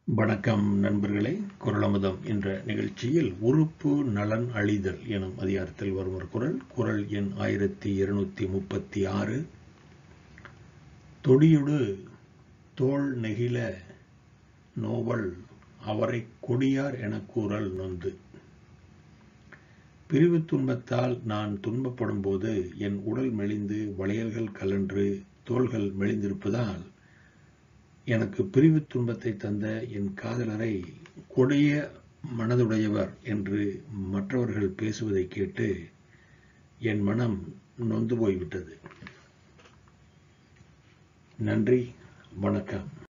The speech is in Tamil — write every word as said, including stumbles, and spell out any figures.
வணக்கம் நண்பர்களே. குறளமுதம் என்ற நிகழ்ச்சியில் உறுப்பு நலன் அழிதல் எனும் அதிகாரத்தில் வரும் ஒரு குறள். குறள் எண் ஆயிரத்தி இருநூத்தி முப்பத்தி ஆறு. தொடியுடு தோள் நெகிழ நோவல் அவரை கொடியார் எனக் கூறல் நொந்து. பிரிவு துன்பத்தால் நான் துன்பப்படும் போது என் உடல் மெலிந்து வளையல்கள் கழன்று தோள்கள் மெலிந்திருப்பதால் எனக்கு பிரிவு துன்பத்தை தந்த என் காதலரை கொடிய மனதுடையவர் என்று மற்றவர்கள் பேசுவதை கேட்டு என் மனம் நொந்து போய்விட்டது. நன்றி, வணக்கம்.